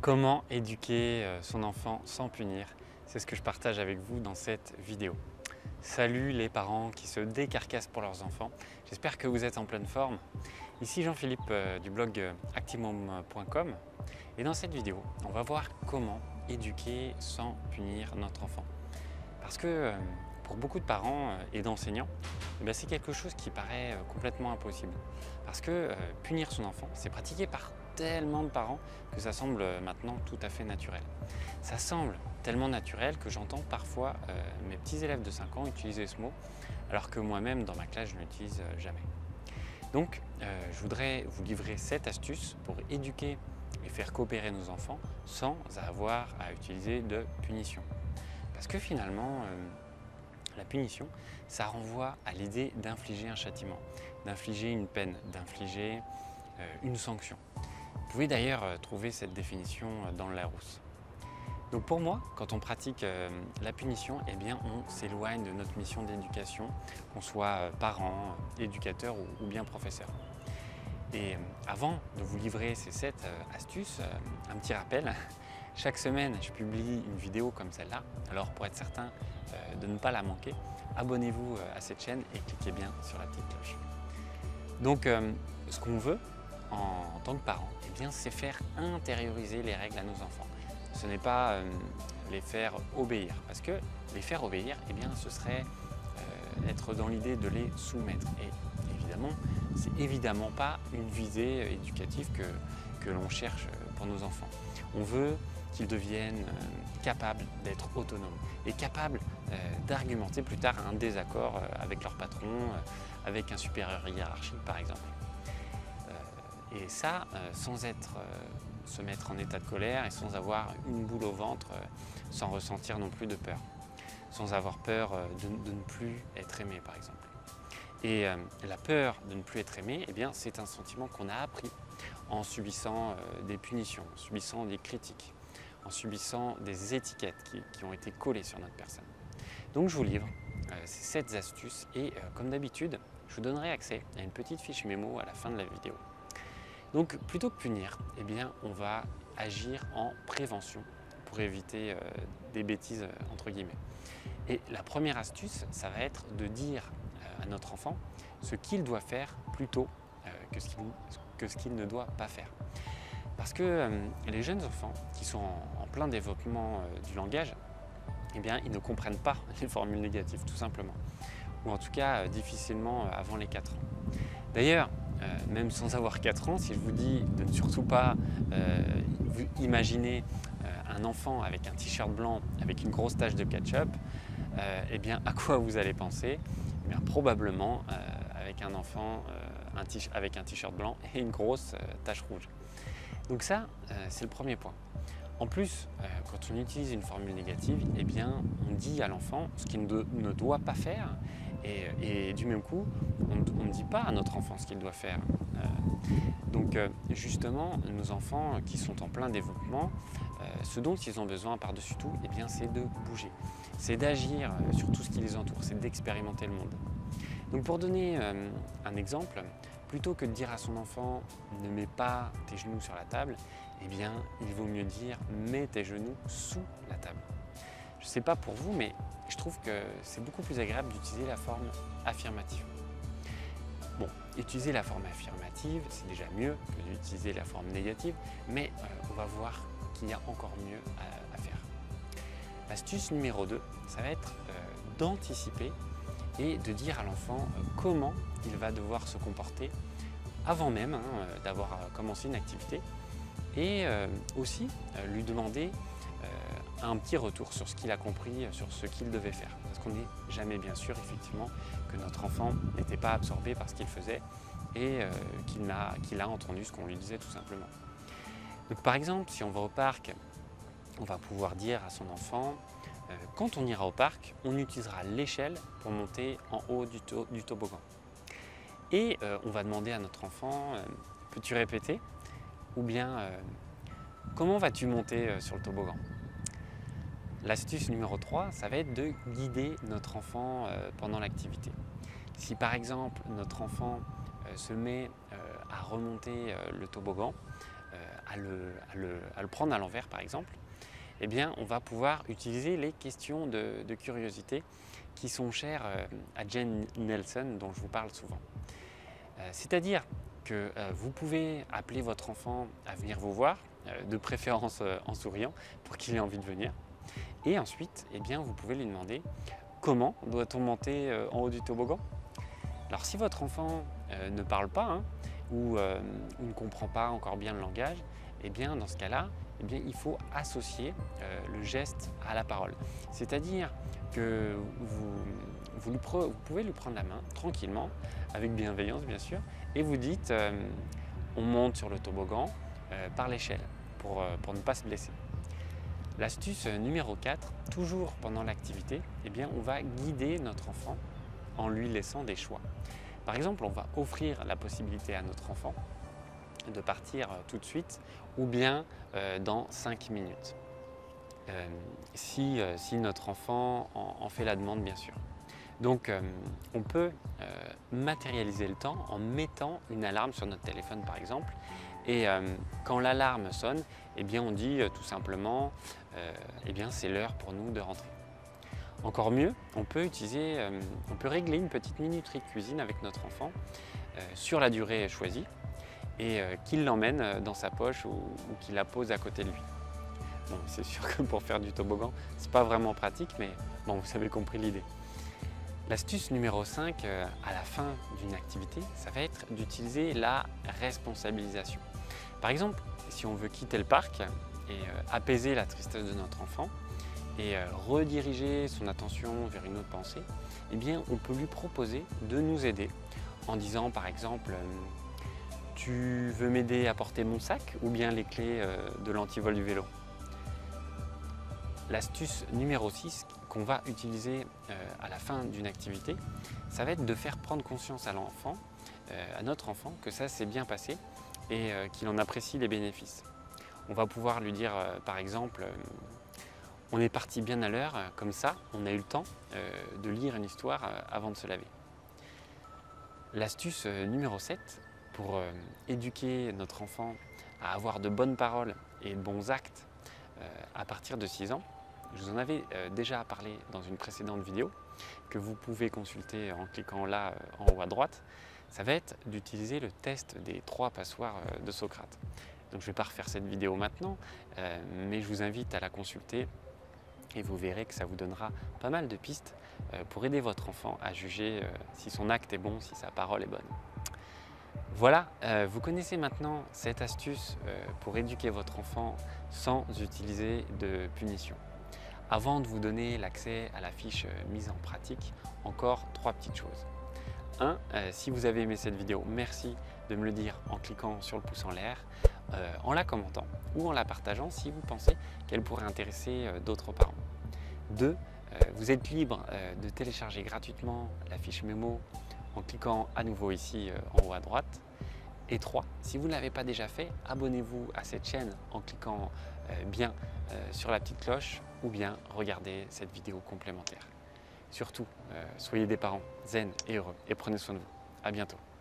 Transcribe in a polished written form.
Comment éduquer son enfant sans punir? C'est ce que je partage avec vous dans cette vidéo. Salut les parents qui se décarcassent pour leurs enfants. J'espère que vous êtes en pleine forme. Ici Jean-Philippe du blog actimum.com et dans cette vidéo, on va voir comment éduquer sans punir notre enfant. Parce que pour beaucoup de parents et d'enseignants, c'est quelque chose qui paraît complètement impossible. Parce que punir son enfant, c'est pratiqué par tellement de parents que ça semble maintenant tout à fait naturel. Ça semble tellement naturel que j'entends parfois mes petits élèves de 5 ans utiliser ce mot, alors que moi-même dans ma classe je ne l'utilise jamais. Donc je voudrais vous livrer 7 astuces pour éduquer et faire coopérer nos enfants sans avoir à utiliser de punition. Parce que finalement, la punition, ça renvoie à l'idée d'infliger un châtiment, d'infliger une peine, d'infliger une sanction. Vous pouvez d'ailleurs trouver cette définition dans le Larousse. Donc pour moi, quand on pratique la punition, on s'éloigne de notre mission d'éducation, qu'on soit parent, éducateur ou bien professeur. Et avant de vous livrer ces 7 astuces, un petit rappel. Chaque semaine, je publie une vidéo comme celle-là. Alors pour être certain de ne pas la manquer, abonnez-vous à cette chaîne et cliquez bien sur la petite cloche. Donc ce qu'on veut en tant que parent, c'est faire intérioriser les règles à nos enfants. Ce n'est pas les faire obéir, parce que les faire obéir, ce serait être dans l'idée de les soumettre. Et évidemment, c'est évidemment pas une visée éducative que l'on cherche pour nos enfants. On veut qu'ils deviennent capables d'être autonomes et capables d'argumenter plus tard un désaccord avec leur patron, avec un supérieur hiérarchique par exemple. Et ça, sans se mettre en état de colère et sans avoir une boule au ventre, sans ressentir non plus de peur. Sans avoir peur de ne plus être aimé par exemple. Et la peur de ne plus être aimé, c'est un sentiment qu'on a appris en subissant des punitions, en subissant des critiques, en subissant des étiquettes qui ont été collées sur notre personne. Donc je vous livre ces 7 astuces et comme d'habitude, je vous donnerai accès à une petite fiche mémo à la fin de la vidéo. Donc plutôt que punir, on va agir en prévention pour éviter des bêtises entre guillemets. Et la première astuce, ça va être de dire à notre enfant ce qu'il doit faire plutôt que ce qu'il ne doit pas faire. Parce que les jeunes enfants qui sont en plein développement du langage, ils ne comprennent pas les formules négatives tout simplement. Ou en tout cas difficilement avant les 4 ans. D'ailleurs, même sans avoir 4 ans, si je vous dis de ne surtout pas imaginer un enfant avec un t-shirt blanc avec une grosse tache de ketchup, à quoi vous allez penser? Probablement avec un enfant avec un t-shirt blanc et une grosse tache rouge. Donc ça, c'est le premier point. En plus, quand on utilise une formule négative, on dit à l'enfant ce qu'il ne doit pas faire et du même coup, on ne dit pas à notre enfant ce qu'il doit faire. Donc justement, nos enfants qui sont en plein développement, ce dont ils ont besoin par-dessus tout, c'est de bouger. C'est d'agir sur tout ce qui les entoure, c'est d'expérimenter le monde. Donc pour donner un exemple, plutôt que de dire à son enfant « ne mets pas tes genoux sur la table », il vaut mieux dire « mets tes genoux sous la table ». Je ne sais pas pour vous, mais je trouve que c'est beaucoup plus agréable d'utiliser la forme affirmative. Bon, utiliser la forme affirmative, c'est déjà mieux que d'utiliser la forme négative, mais on va voir qu'il y a encore mieux à faire. L'astuce numéro 2, ça va être d'anticiper et de dire à l'enfant comment il va devoir se comporter avant même d'avoir commencé une activité et aussi lui demander un petit retour sur ce qu'il a compris, sur ce qu'il devait faire. Parce qu'on n'est jamais bien sûr effectivement que notre enfant n'était pas absorbé par ce qu'il faisait et qu'il a entendu ce qu'on lui disait tout simplement. Donc par exemple, si on va au parc, on va pouvoir dire à son enfant quand on ira au parc, on utilisera l'échelle pour monter en haut du toboggan. Et on va demander à notre enfant, peux-tu répéter? Ou bien, comment vas-tu monter sur le toboggan? L'astuce numéro 3, ça va être de guider notre enfant pendant l'activité. Si par exemple notre enfant se met à remonter le toboggan, à le prendre à l'envers par exemple, eh bien, on va pouvoir utiliser les questions de curiosité qui sont chères à Jen Nelson, dont je vous parle souvent. C'est-à-dire que vous pouvez appeler votre enfant à venir vous voir, de préférence en souriant, pour qu'il ait envie de venir. Et ensuite, eh bien, vous pouvez lui demander comment doit-on monter en haut du toboggan. Alors si votre enfant ne parle pas ou ne comprend pas encore bien le langage, eh bien, dans ce cas-là, eh bien, il faut associer le geste à la parole. C'est-à-dire que vous pouvez lui prendre la main tranquillement, avec bienveillance bien sûr, et vous dites on monte sur le toboggan par l'échelle pour ne pas se blesser. L'astuce numéro 4, toujours pendant l'activité, eh bien, on va guider notre enfant en lui laissant des choix. Par exemple, on va offrir la possibilité à notre enfant de partir tout de suite ou bien dans 5 minutes. Si notre enfant en fait la demande, bien sûr. Donc, on peut matérialiser le temps en mettant une alarme sur notre téléphone, par exemple. Et quand l'alarme sonne, eh bien, on dit tout simplement eh bien, c'est l'heure pour nous de rentrer. Encore mieux, on peut régler une petite minuterie de cuisine avec notre enfant sur la durée choisie et qu'il l'emmène dans sa poche ou qu'il la pose à côté de lui. Bon, c'est sûr que pour faire du toboggan, c'est pas vraiment pratique, mais bon, vous avez compris l'idée. L'astuce numéro 5 à la fin d'une activité, ça va être d'utiliser la responsabilisation. Par exemple, si on veut quitter le parc et apaiser la tristesse de notre enfant et rediriger son attention vers une autre pensée, eh bien, on peut lui proposer de nous aider en disant par exemple tu veux m'aider à porter mon sac ou bien les clés de l'antivol du vélo. L'astuce numéro 6 qu'on va utiliser à la fin d'une activité, ça va être de faire prendre conscience à l'enfant, à notre enfant, que ça s'est bien passé et qu'il en apprécie les bénéfices. On va pouvoir lui dire par exemple on est parti bien à l'heure, comme ça on a eu le temps de lire une histoire avant de se laver. L'astuce numéro 7 pour éduquer notre enfant à avoir de bonnes paroles et de bons actes à partir de 6 ans, je vous en avais déjà parlé dans une précédente vidéo que vous pouvez consulter en cliquant là en haut à droite. Ça va être d'utiliser le test des 3 passoires de Socrate. Donc je ne vais pas refaire cette vidéo maintenant, mais je vous invite à la consulter et vous verrez que ça vous donnera pas mal de pistes pour aider votre enfant à juger si son acte est bon, si sa parole est bonne. Voilà, vous connaissez maintenant cette astuce pour éduquer votre enfant sans utiliser de punition. Avant de vous donner l'accès à la fiche mise en pratique, encore 3 petites choses. 1. Si vous avez aimé cette vidéo, merci de me le dire en cliquant sur le pouce en l'air, en la commentant ou en la partageant si vous pensez qu'elle pourrait intéresser d'autres parents. 2. Vous êtes libre de télécharger gratuitement la fiche mémo en cliquant à nouveau ici en haut à droite. Et 3. Si vous ne l'avez pas déjà fait, abonnez-vous à cette chaîne en cliquant bien sur la petite cloche ou bien regardez cette vidéo complémentaire. Surtout, soyez des parents zen et heureux et prenez soin de vous. À bientôt.